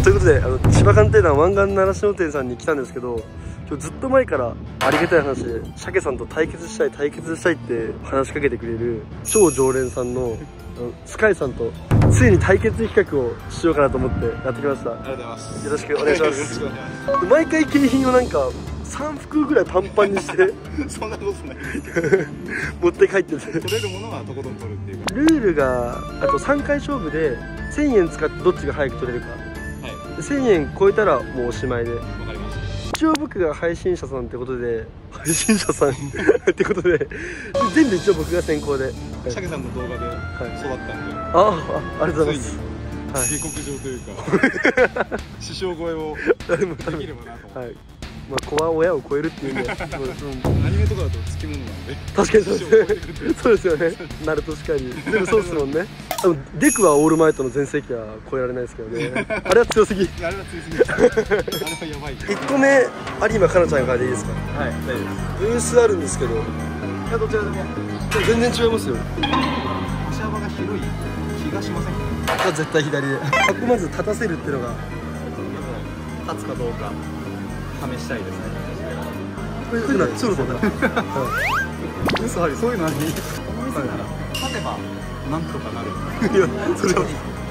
ということで千葉艦艇団湾岸習志野店さんに来たんですけど、今日ずっと前からありがたい話で鮭さんと対決したいって話しかけてくれる超常連さんのスカイさんとついに対決企画をしようかなと思ってやってきました。ありがとうございます。よろしくお願いします。毎回景品をなんか3服ぐらいパンパンにしてそんなことない持って帰ってて、 取れるものはとことん取るっていうか、 ルールがあと3回勝負で1000円使ってどっちが早く取れるか、はい、1000円超えたらもうおしまいで。わかりました。一応僕が配信者さんってことでってことで全部一応僕が先行で、 鮭さんの動画で育ったんで、 ありがとうございます。 下克上というか師匠超えをできればなと思って。 まあ子は親を超えるっていうんで、アニメとかだとつきものなんで。 確かにそうですよね。ナルトしかり全部そうですもんね。デクはオールマイトの全盛期は超えられないですけどね。あれは強すぎ。 あれは強すぎ。あれはやばい。 1個目有馬かなちゃんからでいいですか。 はい、大丈夫です。 ブースあるんですけど、 いやどちらでも全然違いますよ。 足幅が広い気がしません。 絶対左で箱まず立たせるっていうのが立つかどうか試したいですね。 これふなそうだ嘘あり、そういうのあり。立てばなんとかなる。 いやそれは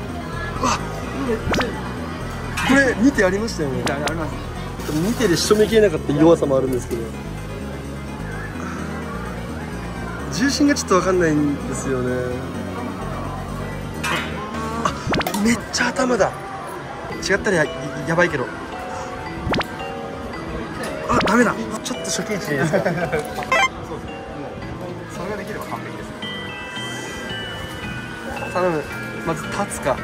これ見てありましたよね。 あります。 見てで仕留めきれなかった弱さもあるんですけど、重心がちょっと分かんないんですよね。めっちゃ頭だ。違ったらやばいけど、ダメだ。ちょっと初見値でいいですか。そうですね。もうそれができれば完璧です。 頼む。まず立つか。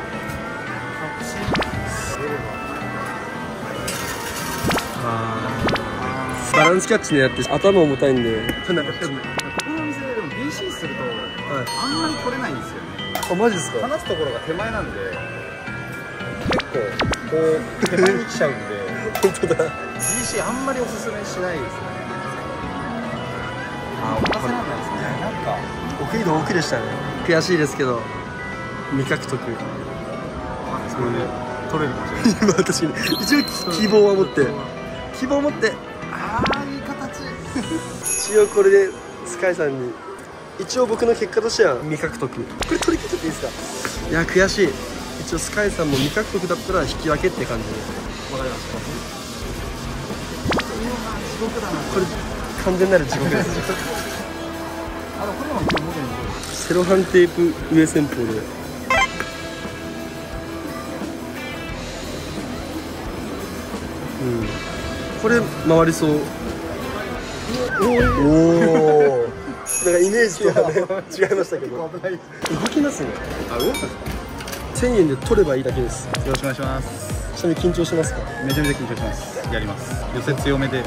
バランスキャッチでやって頭重たいんで。 ここのお店でも BC するとあんまり取れないんですよね。 あ、マジですか。 離すところが手前なんで結構こう手前に来ちゃうんで本当だ。 BC あんまりおすすめしないですね。あ、お任せなんですね。なんか奥移動奥でしたね。悔しいですけど未獲得。 それで取れるかもしれない。 まあ確かに一応希望を持ってああいい形。 一応これでスカイさんに一応僕の結果としては未獲得。これ取り切っちゃっていいですか。いや悔しい。一応スカイさんも未獲得だったら引き分けって感じで。 わかりました。地獄だな。 これ完全なる地獄です。 これもセロハンテープ上戦法で。これ回りそう。おお。なんかイメージとはね違いましたけど。動きますね。 あ、動くんですか。 1000円で取ればいいだけです。 よろしくお願いします。 ちなみに緊張しますか。 めちゃめちゃ緊張します。やります。寄せ強めで。はい。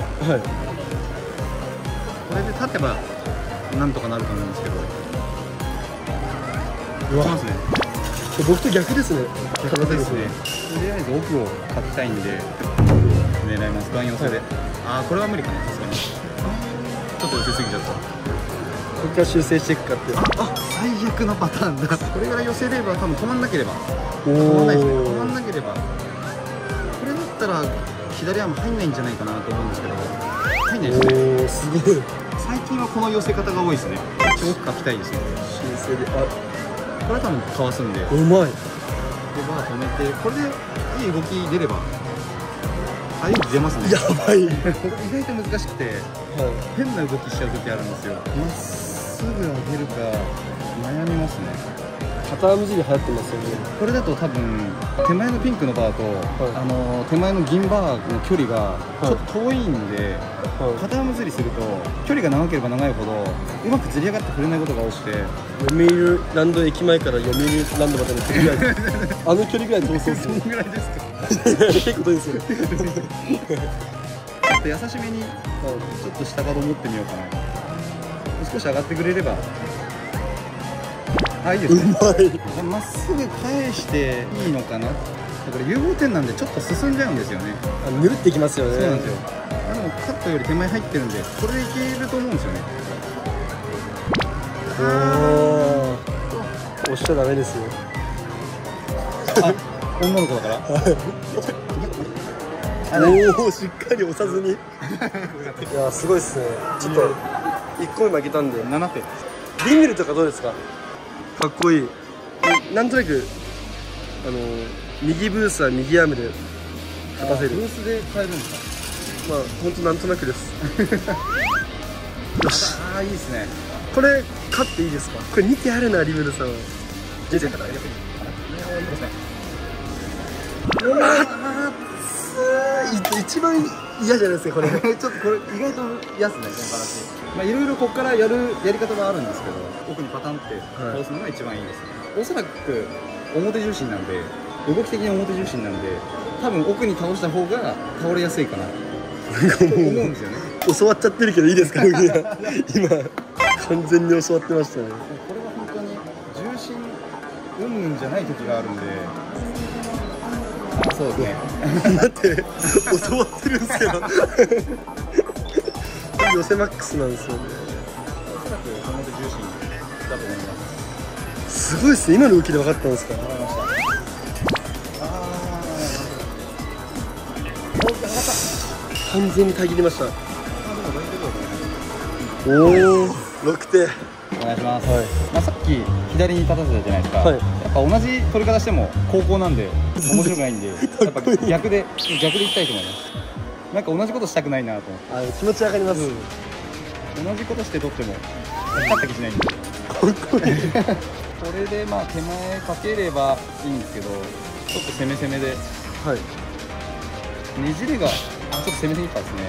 これで立てばなんとかなると思うんですけど。うわ。ますね。 僕と逆ですね。 逆ですね。とりあえず奥を勝ちたいんで狙います。ガン寄せで。ああ、これは無理かな。さすがに。ちょっと寄せすぎちゃった。 ここから修正していくかって。 最悪のパターンだ。これから寄せれば多分止まんなければ。止まんないですね。止まんなければ。これだったら左アーム入んないんじゃないかなと思うんですけど。入んないですね。 すごい。 最近はこの寄せ方が多いですね。奥書きたいですね。 修正で。 これ多分かわすんで。 うまい。 でバー止めて、これでいい動き出れば。あ、いい出ますね。 やばい。 意外と難しくて、変な動きしちゃう時あるんですよ。まっすぐ上げるか悩みますね。 片アーム釣り流行ってますよね。 これだと多分手前のピンクのバーと、手前の銀バーの距離がちょっと遠いんで、片アーム釣りすると距離が長ければ長いほどうまく釣り上がってくれないことが多くて、 読売ランド駅前から読売ランドまでの距離ぐらいあの距離ぐらい遠そうですね。 そのぐらいですか。 結構遠いですよ。 ちょっと優しめにちょっと下角持ってみようかな。少し上がってくれれば。あ、いいですね。まっすぐ返していいのかな。これ融合点なんでちょっと進んじゃうんですよね。 ぬるってきますよね。 そうなんですよ。でもカットより手前入ってるんでこれでいけると思うんですよね。 押しちゃダメですよ。 女の子だからおお、しっかり押さずに。いやすごいっすね。ちょっと1個目負けたんで。 7点。 リンメルとかどうですか？かっこいい。なんとなく右ブースは右アームで勝たせる。 ブースで変えるんですか？ まあ本当なんとなくです。よし。 ああいいですね。 これ勝っていいですか？これ2手あるな、リムルさんは。 人生からやりやすい。いいですね。 一番嫌じゃないですかこれ。 ちょっとこれ意外と嫌ですね、この話。まあいろいろここからやり方はあるんですけど、奥にパタンって倒すのが一番いいですね。おそらく表重心なんで、動き的に表重心なんで、多分奥に倒した方が倒れやすいかなと思うんですよね。 教わっちゃってるけどいいですか？僕今完全に教わってましたね。 これは本当に重心うんぬんじゃない時があるんで。そうですね。 だって教わってるんですけど。寄せマックスなんですよね。 おそらく表重心だと思います。 すごいですね。今の動きで分かったんですか？ わかりました。 完全にたぎりました。おお、6手。 お願いします。 はい。 まあさっき左に立たせたじゃないですか。 はい。 やっぱ同じ取り方しても後攻なんで面白くないんで、やっぱ逆でいきたいと思います。なんか同じことしたくないなと思って。 気持ちわかります。 同じことして取っても勝った気しないんで。 本当に。 これでまあ手前かければいいんですけど、ちょっと攻め攻めで。 はい。 ねじれがちょっと攻めすぎたですね。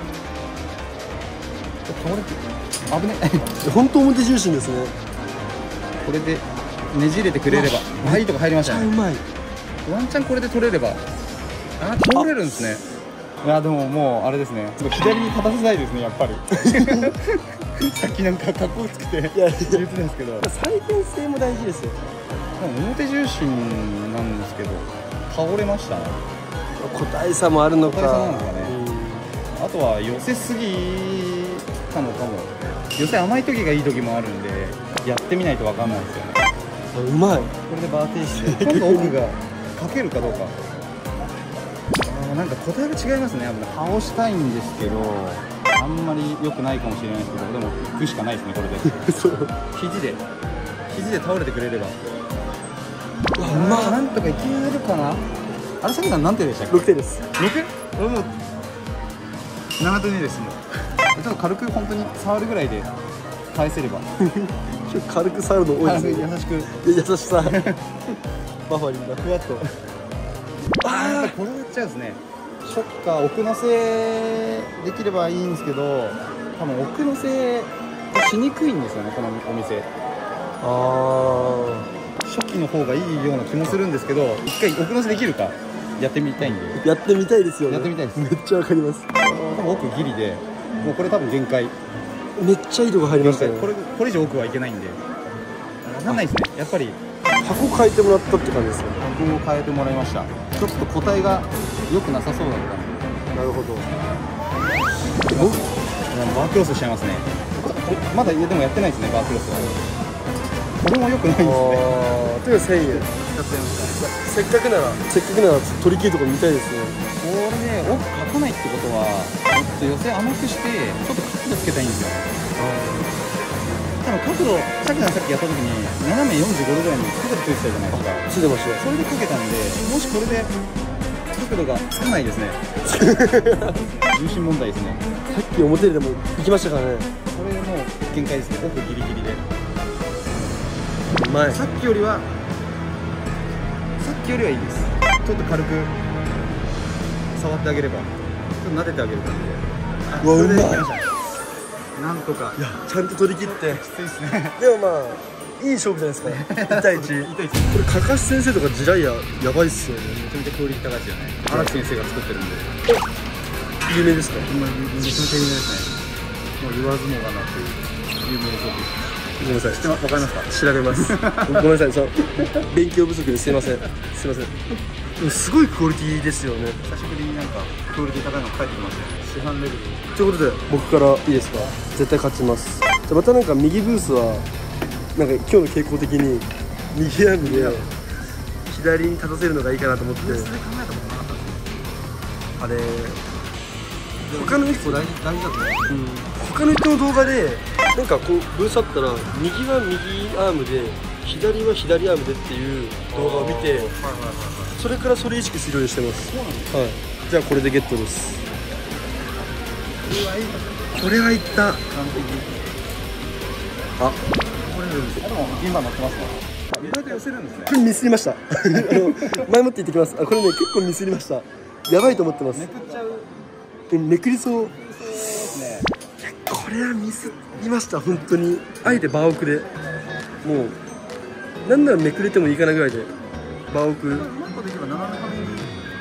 倒れて危ね。 本当表重心ですね。 これでねじれてくれれば、いいとこ入りましたね。 うまい。 ワンチャンこれで取れれば、倒れるんですね。いやでももうあれですね。左に立たせたいですね、やっぱり。さっきなんか格好つけて言ってたんですけど。 再現性も大事ですよ。 表重心なんですけど、倒れましたね。 個体差もあるのか。 個体差なんですかね。あとは寄せすぎたのかも。寄せ甘い時がいい時もあるんで、やってみないと分かんないですよね。 うまい。 これでバー停止で今度奥がかけるかどうか。なんか答えが違いますね。倒したいんですけど、あんまり良くないかもしれないですけど、でも行くしかないですね、これで。 そう肘で倒れてくれれば。 まあなんとかいけるかな。あれ、さきさん何手でしたっけ？ 6手です。 6？ 俺もう7手目ですもん。ちょっと軽く本当に触るぐらいで返せれば。 軽く触るの多いですね。 優しく。 優しさ。バファリンだ。ふわっと。 やっぱこれやっちゃうんですね。ショッカー奥乗せできればいいんですけど、多分奥乗せしにくいんですよね、このお店。初期の方がいいような気もするんですけど、一回奥乗せできるかやってみたいんで。 やってみたいですよね。 やってみたいです。 めっちゃわかります。 多分奥ギリで、もうこれ多分限界。 めっちゃいいとこ入りましたね。 これ以上奥はいけないんで。なんないですね。やっぱり箱変えてもらったって感じですよね。 箱を変えてもらいました。ちょっと個体が良くなさそうだったんで。 なるほど。 バークロスしちゃいますね。まだでもやってないですね、バークロスは。これも良くないですね。 という1000円。せっかくなら取り切るところ見たいですね。 これで奥書かないってことは、ちょっと寄せ甘くしてちょっと角度つけたいんですよ。多分角度、さっきやった時に斜め45度ぐらいに角度ついてたじゃないですか。 ついてました。 それでかけたんで、もしこれで角度がつかないですね。重心問題ですね。 さっき表でも行きましたからね。 これもう限界ですね。奥ギリギリで。 うまい。 さっきよりはいいです。ちょっと軽く触ってあげれば、ちょっと撫でてあげる感じで。 うわ、うまい。 なんとか。 いや、ちゃんと取り切って。 きついですね。 でもまあいい勝負じゃないですか。1対1。これかかし先生とか地雷やばいっすよね。 めちゃめちゃクオリティ高いですよね。荒木先生が作ってるんで。 有名ですか？ めちゃめちゃ有名ですね。もう言わずもがなっていう有名です。 ごめんなさい。 わかりますか？ 調べます。ごめんなさい。そう、勉強不足ですいません。すいません。でもすごいクオリティですよね。 久しぶりになんかクオリティ高いの返ってきましたね。市販レベル。 ということで僕からいいですか？絶対勝ちます。じゃあまたなんか右ブースはなんか今日の傾向的に右アームで左に立たせるのがいいかなと思って。 それ考えたことなかったです。 あれ他の人結構大事だと思う。 他の人の動画でなんかこうブースあったら右は右アームで左は左アームでっていう動画を見て、それからそれ意識するようにしてます。はい、じゃあこれでゲットです。これはいった。 完璧。 あ、 これでも銀歯乗ってますね。意外と寄せるんですね。 これミスりました前もって言ってきます。あ、これね結構ミスりました。やばいと思ってます。 めくっちゃう。 めくりそう。 ですね。 これはミスりました本当に。あえて場奥でもうなんならめくれてもいいかなぐらいで場奥。 うまくできれば斜め壁に。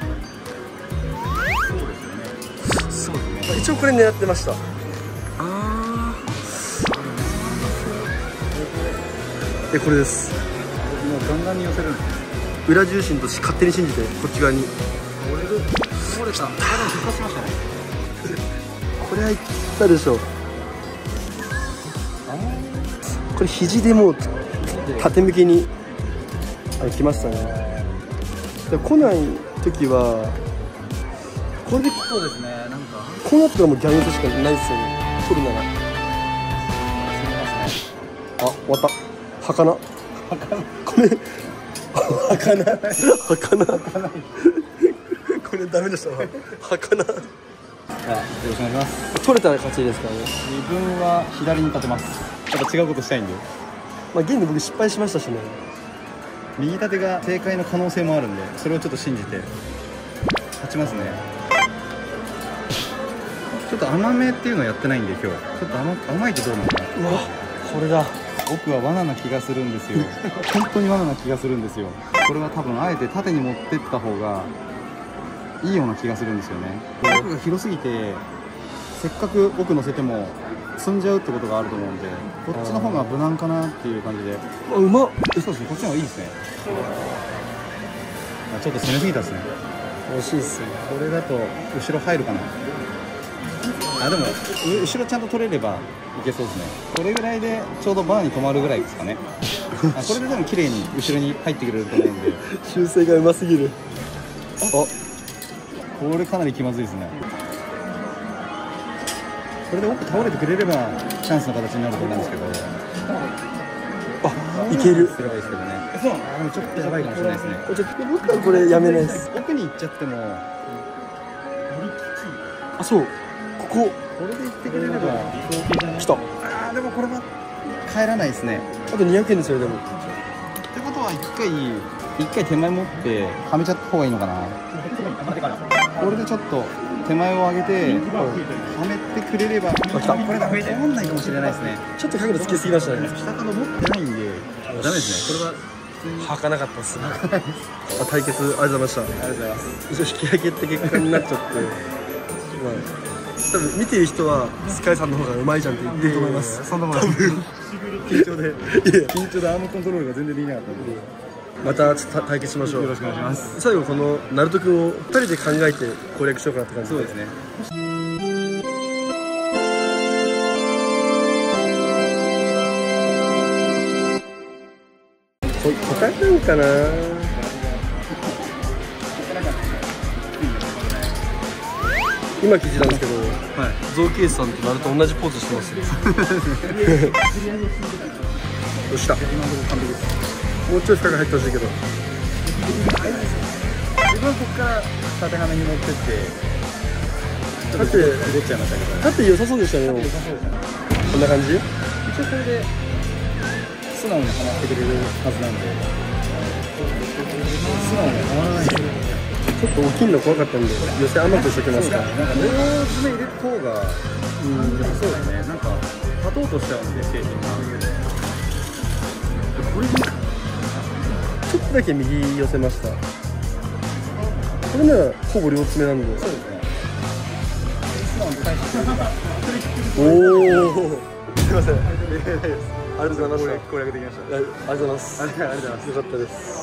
そうですよね。そうですね。 一応これ狙ってました。でこれです。 もうガンガンに寄せるんですね。 裏重心として勝手に信じてこっち側に。 これで倒れた。復活しましたね。 これはいったでしょう。これ肘でもう縦向きに来ましたね。で来ない時はこれでそうですね。なんかこうなったらもうギャングしかないですよね。取るなら。あ、終わった。儚。これ儚。これダメでしたわ。儚。 よろしくお願いします。 取れたら勝ちですからね。 自分は左に立てます。やっぱ違うことしたいんで。 まあ現に僕失敗しましたしね。 右立てが正解の可能性もあるんで、それをちょっと信じて立ちますね。ちょっと甘めっていうのをやってないんで今日ちょっと甘いとどうなのかな。 うわ、これだ。 僕は罠な気がするんですよ本当に罠な気がするんですよ。これは多分あえて縦に持ってった方がいいような気がするんですよね。奥が広すぎてせっかく奥乗せても積んじゃうってことがあると思うんで、こっちの方が無難かなっていう感じで。 あ、うまっ。 そうですね、こっちの方がいいですね。ちょっと攻めすぎたですね。 惜しいっすね。 これだと後ろ入るかな。あ、でも後ろちゃんと取れればいけそうですね。これぐらいでちょうどバーに止まるぐらいですかねあ、これででも綺麗に後ろに入ってくれると思うんで修正がうますぎる。あ、 これかなり気まずいですね。これで奥倒れてくれればチャンスの形になると思うんですけど。 あ、いける。 すればいいですけどね。でもちょっとやばいかもしれないですね。 ちょっと僕はこれやめないです。 奥に行っちゃってもあ、そう。ここれで行ってくれれば来た。 あー、でもこれは帰らないですね。 あと200円ですよでも。 ってことは一回手前持ってはめちゃった方がいいのかな。これでちょっと手前を上げてはめてくれれば。 来た。 これだ、通んないかもしれないですね。 ちょっと角度つけすぎましたね。 下角持ってないんでダメですね。これははかなかったっすね。あ、対決ありがとうございました。 ありがとうございます。 一応引き上げって結果になっちゃって、まあ多分見てる人はスカイさんの方がうまいじゃんって言ってると思います。 そんなもん緊張でアームコントロールが全然できなかったので。 また対決しましょう。 よろしくお願いします。 最後このナルト君を2人で考えて攻略しようかなって感じで。 そうですね。 答えなんかな。今聞いてたんですけど、ゾウケイスさんとナルト同じポーズしてますよ。どうした。もうちょい深く入ってほしいけど。 自分はここから縦はめに持ってって縦出ちゃいましたけど、 縦良さそうでしたね。 良さそうですね。 こんな感じ。 一応これで素直にはまってくれるはずなんで、素直にはまらないんで、 ちょっと大きいの怖かったんで寄せ甘くしておきますか。 なんか両爪入れた方がそうですね。なんか立とうとしちゃうんで、精神がこれでちょっとだけ右寄せました。これならほぼ両爪なんで。 そうですね。素直に返してくれれば。 おお。すいません。ありがとうございました。 攻略できました。 ありがとうございます。 ありがとうございます。 よかったです。